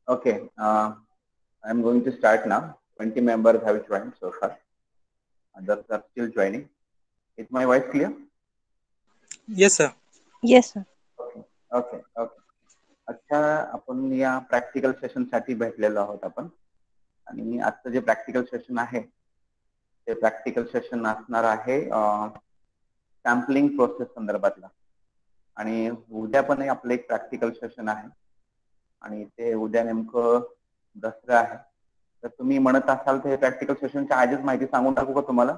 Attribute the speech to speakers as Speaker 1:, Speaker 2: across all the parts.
Speaker 1: Okay, I'm going to start now. 20 members have joined so far. Others are still joining. Is my voice clear?
Speaker 2: Yes, sir.
Speaker 3: Yes, sir.
Speaker 1: Okay, okay, okay. अच्छा, आपण या practical session साठी भेटलेलो आहोत आपण. आणि आजचं जे प्रॅक्टिकल सेशन आहे ते प्रॅक्टिकल सेशन असणार आहे सॅम्पलिंग प्रोसेस संदर्भातला. आणि उद्या पण आपलं एक प्रॅक्टिकल सेशन आहे आणि ते उद्या नेमकं दसरा आहे. तर तुम्ही म्हणत असाल तर हे प्रॅक्टिकल सेशनच्या आधीच माहिती सांगून टाकू का तुम्हाला?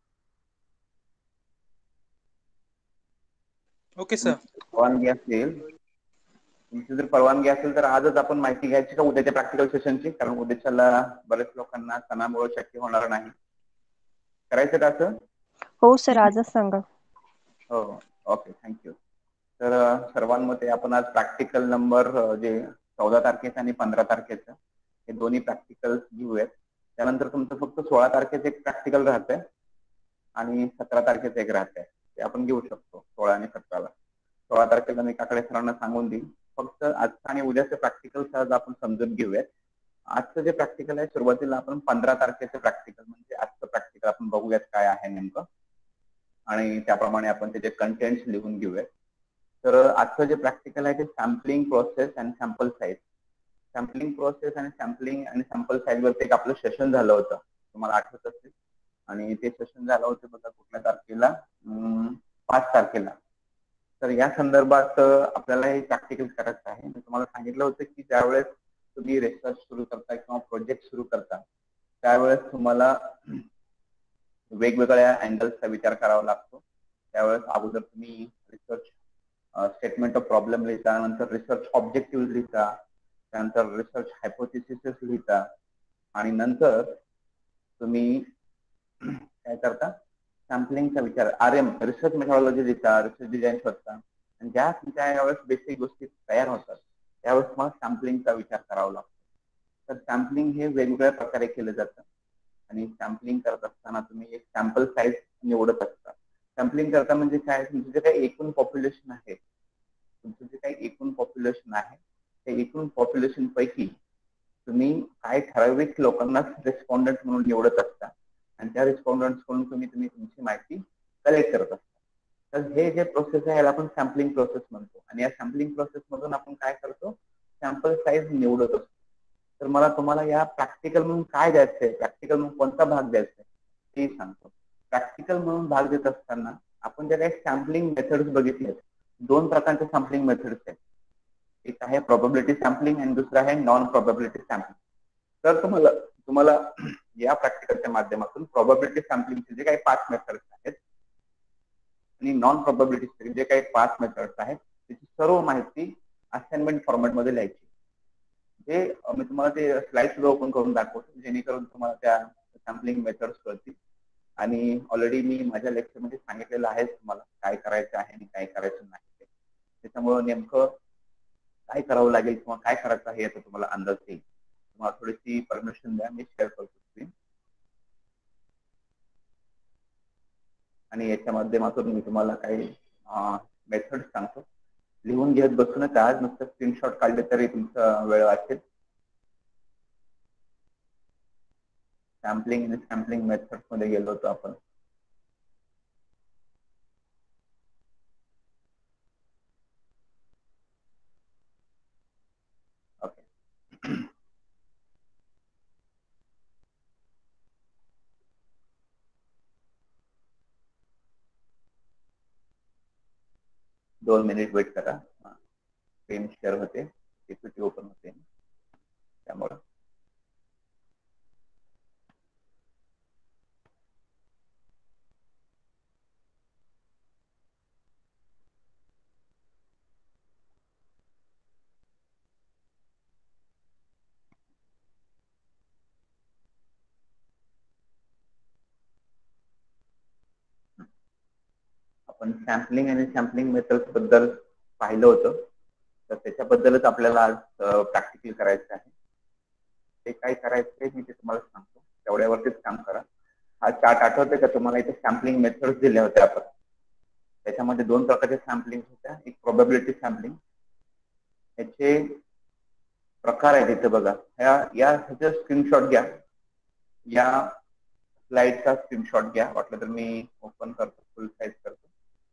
Speaker 2: Okay sir.
Speaker 1: परवानगी असेल, तुमची जर परवानगी असेल तर आजच आपण माहिती घ्यायची का उद्याच्या प्रॅक्टिकल सेशनची? कारण उद्याच्याला बरेच लोकांना सणामुळे शक्य होणार नाही. करायचं का असं?
Speaker 3: हो सर, आजच सांगा.
Speaker 1: हो, ओके, थँक्यू. तर सर्वांमध्ये आपण आज प्रॅक्टिकल नंबर जे 14 तारखेचं आणि 15 तारखेचं हे दोन्ही प्रॅक्टिकल घेऊयात. त्यानंतर तुमचं फक्त 16 तारखेचं एक प्रॅक्टिकल राहतंय आणि 17 तारखेचं एक राहतंय. ते आपण घेऊ शकतो 16 आणि 17ला. 16 तारखेला मी काकडे सरांना सांगून देईन. फक्त आजचं आणि उद्याचं प्रॅक्टिकल सहज आपण समजून घेऊयात. आजचं जे प्रॅक्टिकल आहे सुरुवातीला आपण 15 तारखेचं प्रॅक्टिकल म्हणजे आजचं प्रॅक्टिकल आपण बघूयात काय आहे नेमकं आणि त्याप्रमाणे आपण त्याचे कंटेंट्स लिहून घेऊयात. तर आजचं जे प्रॅक्टिकल आहे ते sampling process and sample size. Sampling process आणि सॅम्पल साईज वरती एक आपलं सेशन झालं होतं, तुम्हाला आठवत असेल. आणि ते सेशन झालं होतं बघा कुठल्या तारखेला, 5 तारखेला. तर या संदर्भात आपल्याला हे प्रॅक्टिकल करायचं आहे. मी तुम्हाला सांगितलं होतं की ज्यावेळेस तुम्ही रिसर्च सुरू करता किंवा प्रोजेक्ट सुरू करता त्यावेळेस तुम्हाला वेगवेगळ्या अँगल्सचा विचार करावा लागतो. त्यावेळेस अगोदर तुम्ही रिसर्च स्टेटमेंट ऑफ प्रॉब्लेम लिहिता, नंतर रिसर्च ऑब्जेक्टिव्ह लिहिता, त्यानंतर रिसर्च हायपोथेसिस लिहिता आणि नंतर तुम्ही काय करता, सॅम्पलिंगचा विचार RM रिसर्च मेथॉडॉलॉजी लिहिता, रिसर्च डिझाईन शोधता. आणि ज्या तुमच्या यावेळेस बेसिक गोष्टी तयार होतात त्यावेळेस तुम्हाला सॅम्पलिंगचा विचार करावा लागतो. तर सॅम्पलिंग हे वेगवेगळ्या प्रकारे केलं जातं आणि सॅम्पलिंग करत असताना तुम्ही एक सॅम्पल साईज निवडत असता. सॅम्पलिंग करता म्हणजे काय, तुमचं जे काही एकूण पॉप्युलेशन आहे, तुमचं जे काही एकूण पॉप्युलेशन आहे त्या एकूण पॉप्युलेशन पैकी तुम्ही काही ठराविक लोकांना रिस्पॉन्डंट म्हणून निवडत असता आणि त्या रिस्पॉन्डंट कडून तुम्ही तुमची माहिती कलेक्ट करत असता. तर हे जे प्रोसेस आहे याला आपण सॅम्पलिंग प्रोसेस म्हणतो. आणि या सॅम्पलिंग प्रोसेस मधून आपण काय करतो, सॅम्पल साईज निवडत असतो. तर मला तुम्हाला या प्रॅक्टिकल म्हणून काय द्यायचंय, प्रॅक्टिकल म्हणून कोणता भाग द्यायचा आहे ते सांगतो. प्रॅक्टिकल म्हणून भाग देत असताना आपण ज्या काही सॅम्पलिंग मेथड्स बघितले, 2 प्रकारचे सॅम्पलिंग मेथड्स आहेत. एक आहे प्रोबॅबिलिटी सॅम्पलिंग आणि दुसरं आहे नॉन प्रोबॅबिलिटी सॅम्पलिंग. तर तुम्हाला या प्रॅक्टिकलच्या माध्यमातून प्रोबॅबिलिटी सॅम्पलिंगचे जे काही 5 मेथड्स आहेत आणि नॉन प्रोबॅबिलिटी जे काही 5 मेथड्स आहेत त्याची सर्व माहिती असाइनमेंट फॉर्मॅटमध्ये लिहायची. जे मी तुम्हाला ते स्लाइड सुद्धा ओपन करून दाखवतो जेणेकरून तुम्हाला त्या सॅम्पलिंग मेथड्स कळतील. आणि ऑलरेडी मी माझ्या लेक्चरमध्ये सांगितलेलं आहे तुम्हाला काय करायचं आहे आणि काय करायचं नाही. त्याच्यामुळं नेमकं काय करावं लागेल किंवा काय करायचं आहे याचा तुम्हाला अंदाज येईल. तुम्हाला थोडीशी परमिशन द्या, मी शेअर करतो स्क्रीन. आणि याच्या माध्यमातून मी तुम्हाला काही मेथड सांगतो. लिहून घेत बसू नका, आज नुसतं स्क्रीनशॉट काढले तरी तुमचा वेळ वाचेल. सॅम्पलिंग आणि सॅम्पलिंग मेथड मध्ये गेलो होतो आपण. ओके, 2 मिनिट वेट करा. स्क्रीन शेअर होते, PPT ओपन होते त्यामुळे. आपण सॅम्पलिंग आणि सॅम्पलिंग मेथड्स बद्दल पाहिलं होतं, तर त्याच्याबद्दलच आपल्याला आज प्रॅक्टिकल करायचं आहे. ते काय करायचं मी ते तुम्हाला सांगतो, तेवढ्यावरतीच काम करा. हा चार्ट आठवते का तुम्हाला? इथे सॅम्पलिंग मेथड्स दिल्या होत्या आपण. त्याच्यामध्ये 2 प्रकारच्या सॅम्पलिंग होत्या. एक प्रोबॅबिलिटी सॅम्पलिंग, याचे प्रकार आहेत इथे बघा. ह्याचा स्क्रीनशॉट घ्या, या स्लाइडचा स्क्रीनशॉट घ्या. वाटलं तर मी ओपन करतो, फुल साईज करतो.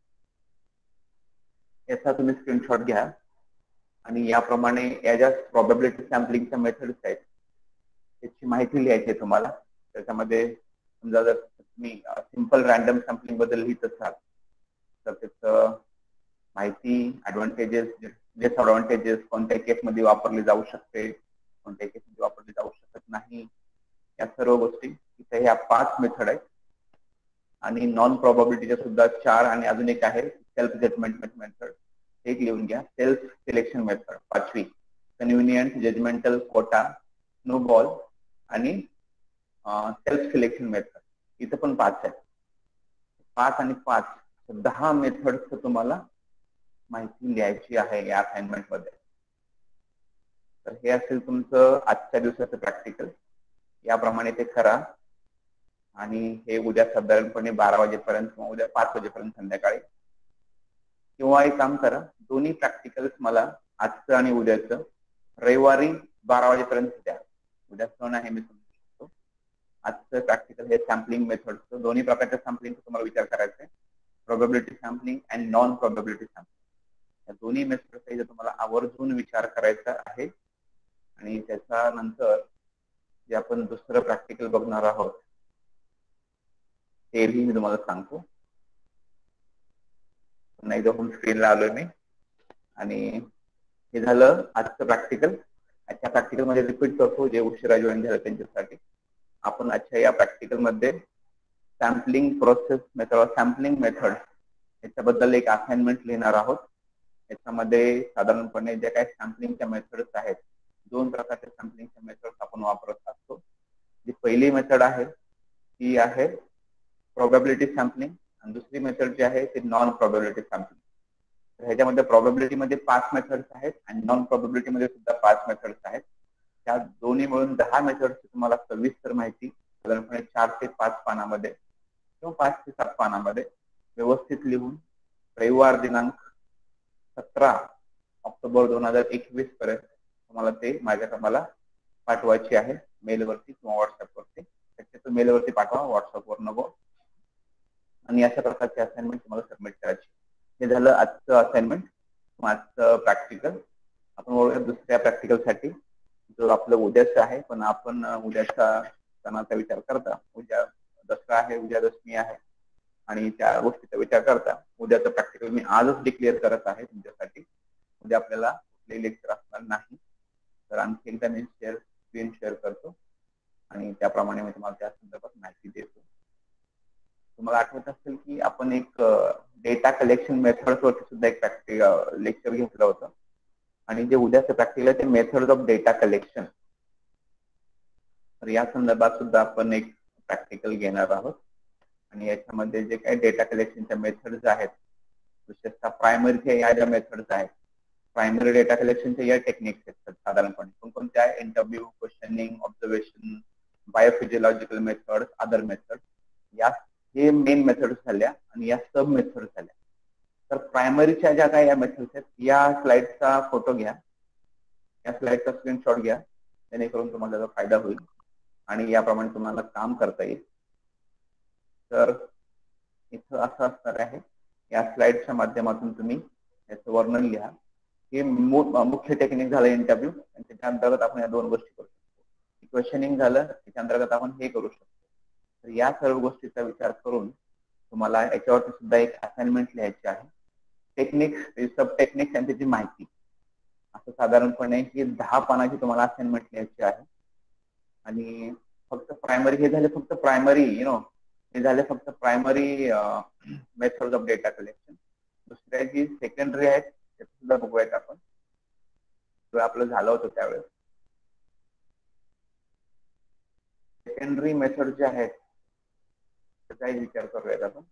Speaker 1: याचा तुम्ही स्क्रीनशॉट घ्या आणि याप्रमाणे या ज्या प्रोबॅबिलिटी सॅम्पलिंगच्या मेथड्स आहेत त्याची माहिती लिहायची आहे तुम्हाला. त्याच्यामध्ये समजा जर तुम्ही सिंपल रॅन्डम सॅम्पलिंग बद्दल लिहित असाल तर त्याचं माहिती, ऍडव्हान्टेजेस, डिसएडव्हान्टेजेस, कोणत्या केसमध्ये वापरली जाऊ शकते, कोणत्या केसमध्ये वापरली जाऊ शकत नाही, या सर्व गोष्टी इथे ह्या 5 मेथड आहेत. आणि नॉन प्रोबॅबिलिटीच्या सुद्धा 4 आणि अजून एक आहे सेल्फ जजमेंट मेथड, एक लिहून घ्या. सेल्फ सिलेक्शन मेथड 5वी, convenient, judgemental, quota, snowball आणि सेल्फ सिलेक्शन मेथड. इथं पण 5 आहेत. 5 आणि 5 10 मेथड्स तुम्हाला माहिती लिहायची आहे या असाइनमेंट मध्ये. तर हे असेल तुमचं आजच्या दिवसाचं प्रॅक्टिकल. याप्रमाणे ते करा आणि हे उद्या साधारणपणे 12 वाजेपर्यंत किंवा उद्या 5 वाजेपर्यंत संध्याकाळी, किंवा एक काम करा, दोन्ही प्रॅक्टिकल्स मला आजचं आणि उद्याचं रविवारी 12 वाजेपर्यंत द्या. उद्या सण आहे मी समजू शकतो. आजचं प्रॅक्टिकल हे सॅम्पलिंग मेथडचं, दोन्ही प्रकारच्या सॅम्पलिंगचा तुम्हाला विचार करायचा आहे. Probability sampling and non probability sampling, या दोन्ही मेथडचा इथे तुम्हाला आवर्जून विचार करायचा आहे. आणि त्याच्यानंतर जे आपण दुसरं प्रॅक्टिकल बघणार आहोत तेही मी तुम्हाला सांगतो. पुन्हा एकदा होम स्क्रीनला आलोय मी आणि हे झालं आजचं प्रॅक्टिकल. आजच्या प्रॅक्टिकल मध्ये रिपीट करतो जे उशिरा जॉईन झालं त्यांच्यासाठी. आपण आजच्या या प्रॅक्टिकल मध्ये sampling process method, sampling method याच्याबद्दल एक असाइनमेंट लिहिणार आहोत. याच्यामध्ये साधारणपणे जे काही सॅम्पलिंगच्या मेथड्स आहेत, 2 प्रकारच्या सॅम्पलिंगच्या मेथड्स आपण वापरत असतो. जी पहिली मेथड आहे ती आहे प्रोबॅबिलिटी सॅम्पलिंग आणि दुसरी मेथड जी आहे ती नॉन प्रोबॅबिलिटी सॅम्पलिंग. तर ह्याच्यामध्ये प्रोबॅबिलिटी मध्ये 5 मेथड्स आहेत आणि नॉन प्रोबॅबिलिटी मध्ये सुद्धा 5 मेथड्स आहेत. त्या दोन्ही मिळून 10 मेथड्सची तुम्हाला सविस्तर माहिती साधारणपणे 4 ते 5 पानामध्ये किंवा 5 ते 7 पानामध्ये व्यवस्थित लिहून रविवार दिनांक 17 ऑक्टोबर 2021 पर्यंत तुम्हाला ते मला पाठवायची आहे, मेलवरती किंवा व्हॉट्सअपवरती. शक्यतो मेलवरती पाठवा, व्हॉट्सअपवर नको. आणि अशा प्रकारचे असाइनमेंट तुम्हाला सबमिट करायची. हे झालं आजचं असाइनमेंट, आजचं प्रॅक्टिकल. आपण बघूया दुसऱ्या प्रॅक्टिकलसाठी, जो आपलं उद्याचं आहे. पण आपण उद्याचा सणाचा विचार करता, उद्या दसरा आहे, उद्या दशमी आहे आणि त्या गोष्टीचा विचार करता उद्याचं प्रॅक्टिकल मी आजच डिक्लेअर करत आहे तुमच्यासाठी. उद्या आपल्याला कुठलेही लेक्चर असणार नाही. तर आणखी एकदा मी स्क्रीन शेअर करतो आणि त्याप्रमाणे मी तुम्हाला त्या संदर्भात माहिती देतो. तुम्हाला आठवत असेल की आपण एक डेटा कलेक्शन मेथड्स वरती सुद्धा एक प्रॅक्टिकल लेक्चर घेतलं होतं आणि जे उद्याचं प्रॅक्टिकल आहे ते मेथड्स ऑफ डेटा कलेक्शन. तर या संदर्भात सुद्धा आपण एक प्रॅक्टिकल घेणार आहोत. आणि याच्यामध्ये जे काही डेटा कलेक्शनच्या मेथड्स आहेत, विशेषतः प्रायमरीच्या या ज्या मेथड्स आहेत, प्रायमरी डेटा कलेक्शनच्या या टेक्निक्स आहेत साधारणपणे कोणकोणत्या, interview, questioning, observation, biophysiological methods, other method, या हे मेन मेथड्स झाल्या आणि या सब मेथड्स झाल्या. तर प्रायमरीच्या ज्या काही या मेथड्स आहेत, या स्लाइडचा फोटो घ्या, या स्लाइडचा स्क्रीनशॉट घ्या, जेणेकरून तुम्हाला त्याचा फायदा होईल आणि याप्रमाणे तुम्हाला काम करता येईल. तर इथं असं असणार आहे, या स्लाइडच्या माध्यमातून तुम्ही याचं वर्णन लिहा. हे मुख्य टेक्निक झालं इंटरव्ह्यू, आणि त्याच्या अंतर्गत आपण या 2 गोष्टी करू शकतो. क्वेश्चनिंग झालं, त्याच्या अंतर्गत आपण हे करू शकतो. तर या सर्व गोष्टीचा विचार करून तुम्हाला याच्यावरती सुद्धा एक असाइनमेंट लिहायची आहे. टेक्निक्स, सब टेक्निक्स आणि त्याची माहिती, असं साधारणपणे ही 10 पानाची तुम्हाला असाइनमेंट लिहायची आहे. आणि फक्त प्रायमरी हे झाले, फक्त प्रायमरी हे झाले फक्त primary methods of data collection. दुसऱ्या जी सेकंडरी आहेत ते सुद्धा बघूयात आपण, आपलं झालं होतं त्यावेळेस. सेकंडरी मेथड जे आहेत त्याचाही विचार करूयात आपण.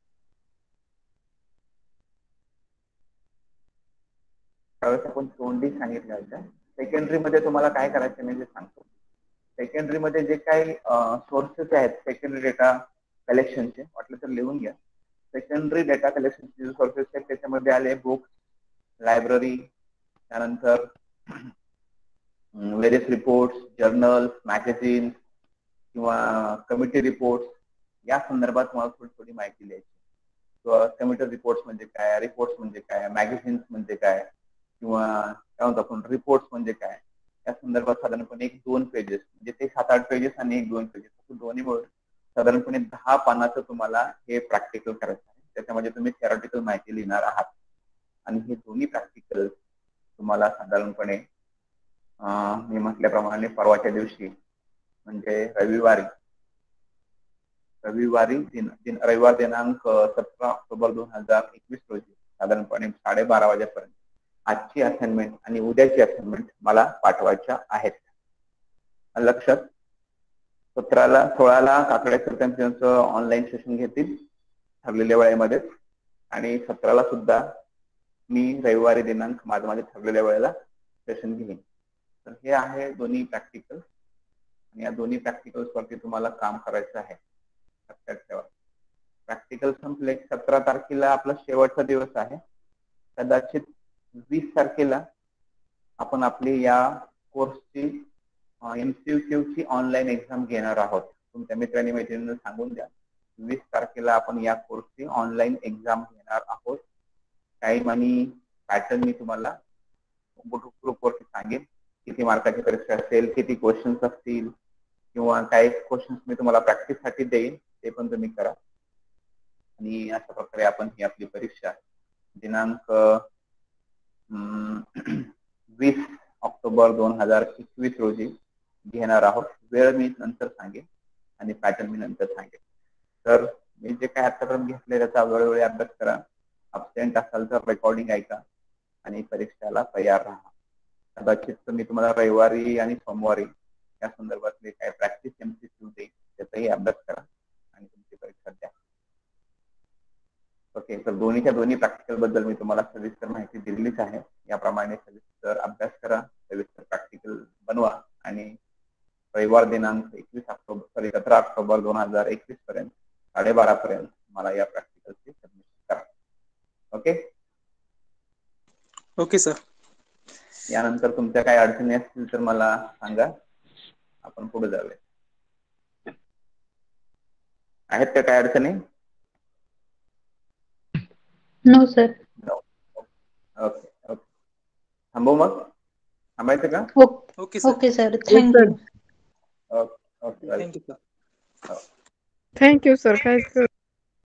Speaker 1: त्यावेळेस आपण तोंडी सांगितलं होतं. सेकंडरी मध्ये तुम्हाला काय करायचं मी जे सांगतो. सेकंडरी मध्ये जे काही सोर्सेस आहेत सेकंडरी डेटा कलेक्शनचे, वाटलं तर लिहून घ्या. सेकंडरी डेटा कलेक्शनचे जे सोर्सेस आहेत त्याच्यामध्ये आले बुक्स, लायब्ररी, त्यानंतर व्हेरियस रिपोर्ट्स, जर्नल्स, मॅगझिन्स किंवा कमिटी रिपोर्ट्स या संदर्भात मला थोडी माहिती द्यायची. किंवा कमिटी रिपोर्ट्स म्हणजे काय, रिपोर्ट्स म्हणजे काय, मॅगझिन्स म्हणजे काय, किंवा काय म्हणतो आपण रिपोर्ट्स म्हणजे काय, या संदर्भात साधारणपणे 1-2 पेजेस, म्हणजे ते 7-8 पेजेस आणि 1-2 पेजेस दोन्ही मिळून साधारणपणे 10 पानाचं तुम्हाला हे प्रॅक्टिकल करायचं आहे. त्याच्यामध्ये तुम्ही थेरॉटिकल माहिती लिहिणार आहात आणि हे दोन्ही प्रॅक्टिकल तुम्हाला साधारणपणे मी म्हटल्याप्रमाणे परवाच्या दिवशी म्हणजे रविवार दिनांक 17 ऑक्टोबर 2021 रोजी साधारणपणे 12:30 वाजेपर्यंत आजची असाइनमेंट आणि उद्याची असाइनमेंट मला पाठवायच्या आहेत. लक्षात. 16ला काकडे सर त्यांचं ऑनलाईन सेशन घेतील ठरलेल्या वेळेमध्ये आणि 17ला सुद्धा मी रविवारी दिनांक माझ्या ठरलेल्या वेळेला सेशन घेईन. तर हे आहे दोन्ही प्रॅक्टिकल आणि या दोन्ही प्रॅक्टिकल्स वरती तुम्हाला काम करायचं आहे. लक्षात ठेवा. प्रॅक्टिकल संपले 17 तारखेला आपला शेवटचा दिवस आहे. कदाचित 20 तारखेला आपण आपली या कोर्सची MCQ ची ऑनलाईन एक्झाम घेणार आहोत. तुमच्या मित्रांनी मैत्रिणींना सांगून द्या. 20 तारखेला आपण या कोर्सची ऑनलाईन एक्झाम घेणार आहोत. टाइम आणि पॅटर्न मी तुम्हाला ग्रुपवरती सांगेन. किती मार्काची परीक्षा असेल, किती क्वेश्चन्स असतील किंवा काही क्वेश्चन्स मी तुम्हाला प्रॅक्टिससाठी देईन, ते पण तुम्ही करा. आणि अशा प्रकारे आपण ही आपली परीक्षा दिनांक 20 ऑक्टोबर 2021 रोजी घेणार आहोत. वेळ मी नंतर सांगेन आणि पॅटर्न मी नंतर सांगेन. तर मी जे काय आतापर्यंत घेतले त्याचा वेळोवेळी अभ्यास करा. अब्सेंट असाल तर रेकॉर्डिंग ऐका आणि परीक्षेला तयार राहा. कदाचित मी तुम्हाला रविवारी आणि सोमवारी या संदर्भातले काय प्रॅक्टिस MCQ देईन, त्याचाही अभ्यास करा आणि तुमची परीक्षा द्या. ओके. तर दोन्ही प्रॅक्टिकल बद्दल मी तुम्हाला सविस्तर माहिती दिलीच आहे. याप्रमाणे सविस्तर अभ्यास करा, सविस्तर प्रॅक्टिकल बनवा आणि रविवार दिनांक 17 ऑक्टोबर 2021 पर्यंत 12:30 पर्यंत मला या प्रॅक्टिकलची सबमिशन करा. ओके.
Speaker 2: Okay sir.
Speaker 1: यानंतर तुमच्या काही अडचणी असतील तर मला सांगा, आपण पुढे जाऊया. आहेत का काय अडचणी?
Speaker 4: No sir.
Speaker 1: Okay okay. थांबू मग? थांबायचं का?
Speaker 2: Okay sir.
Speaker 4: Okay sir. Thank you.
Speaker 1: Okay okay.
Speaker 2: Thank you sir.
Speaker 5: Thank you sir. काय